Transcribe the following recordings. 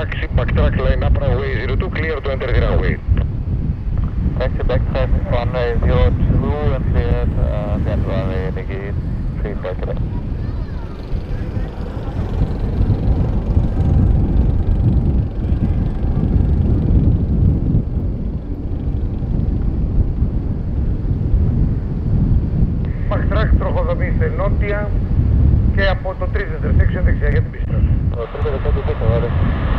taxi, backtrack line up runway 02, clear to enter the runway. Taxi backtrack runway 02 and clear to enter runway negate 35 Quebec. Backtrack τροχοδομή σε νότια και από το 3 intersection δεξιά για την πίστα. Το 3 intersection δεξιά.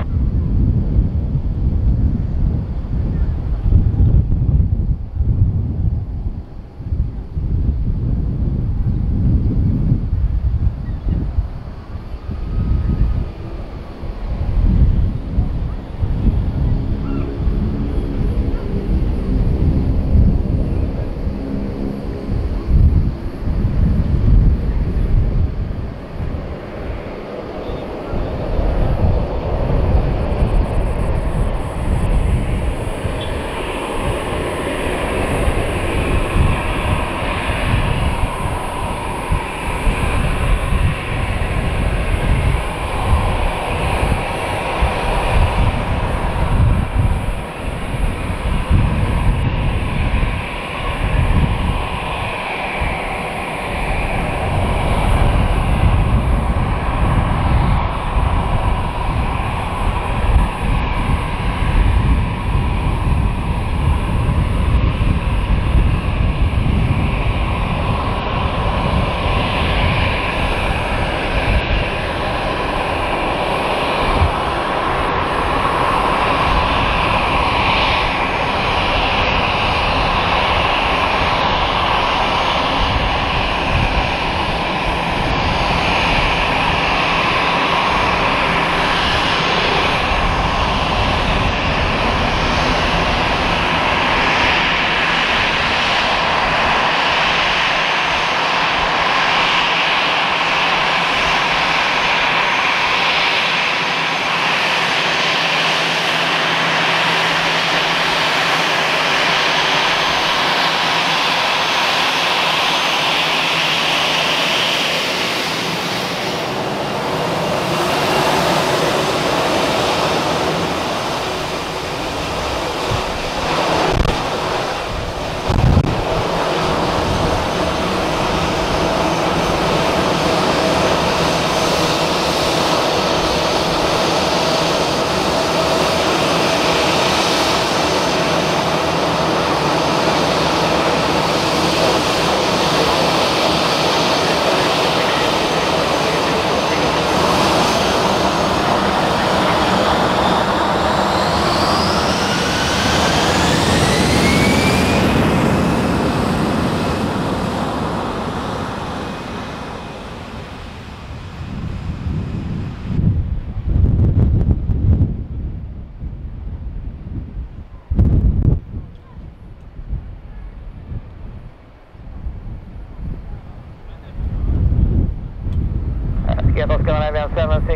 Skiathos Canadian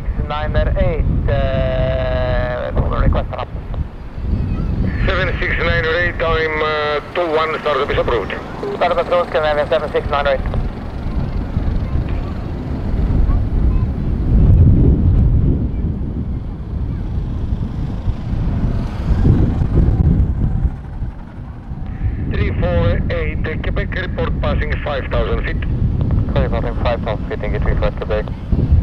76908, request up. 76908, time 21, start of is approved. Start of approach Canadian 76908. Quebec report passing 5,000 feet. Sorry, passing 5,000 feet in Q400 Quebec.